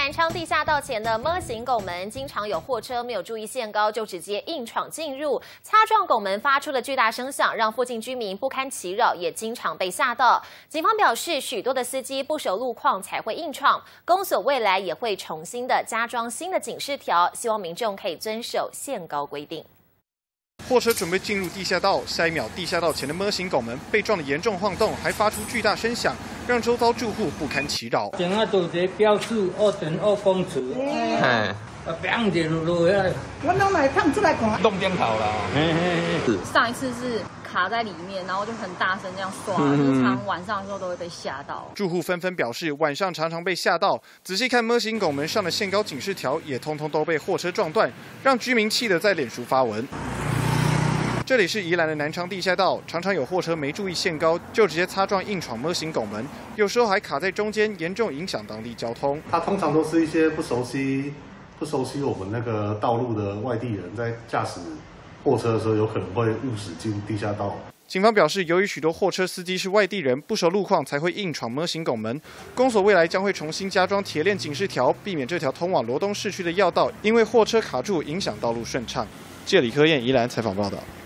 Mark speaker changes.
Speaker 1: 南昌地下道前的 M 型拱门，经常有货车没有注意限高，就直接硬闯进入，擦撞拱门发出的巨大声响，让附近居民不堪其扰，也经常被吓到。警方表示，许多的司机不熟路况才会硬闯，公所未来也会重新的加装新的警示条，希望民众可以遵守限高规定。
Speaker 2: 货车准备进入地下道，下一秒，地下道前的 M 型拱门被撞得严重晃动，还发出巨大声响，让周遭住户不堪其扰。
Speaker 3: 前啊，都一个标志2.2公尺，砰就落下来。
Speaker 4: 我拢来看出来看，
Speaker 3: 弄点头啦。
Speaker 5: 上一次是卡在里面，然后就很大声这样刷，日常晚上的时候都会被吓到。
Speaker 2: 住户纷纷表示，晚上常常被吓到。仔细看 M 型拱门上的限高警示条，也通通都被货车撞断，让居民气得在脸书发文。 这里是宜兰的南昌地下道，常常有货车没注意限高，就直接擦撞硬闯 M 型拱门，有时候还卡在中间，严重影响当地交通。
Speaker 6: 它通常都是一些不熟悉我们那个道路的外地人，在驾驶货车的时候，有可能会误驶进入地下道。
Speaker 2: 警方表示，由于许多货车司机是外地人，不熟路况才会硬闯 M 型拱门，公所未来将会重新加装铁链警示条，避免这条通往罗东市区的要道因为货车卡住影响道路顺畅。记者李科燕宜兰采访报道。